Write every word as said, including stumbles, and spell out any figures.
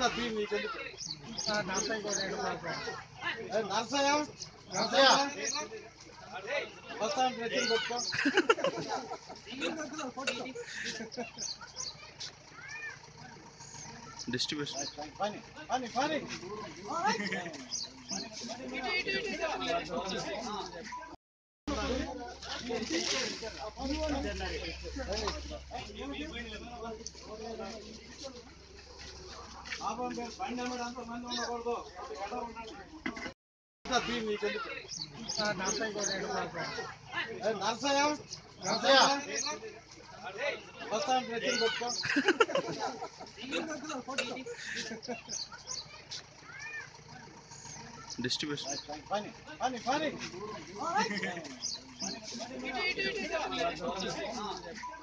నర్సయ్య నర్సయ్య వస్తాను డ్రెస్సింగ్ పెట్టుకో డిస్ట్రిబ్యూషన్ పని పని పని నర్సయ్య నర్సయ్య వస్తాను డ్రెస్సింగ్ పెట్టుకో డిస్ట్రిబ్యూషన్ పని పని పని